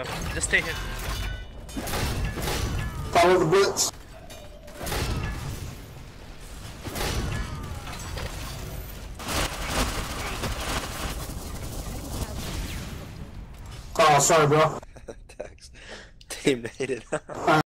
Just stay here. Follow the blitz. Oh, sorry, bro. Text. Team needed.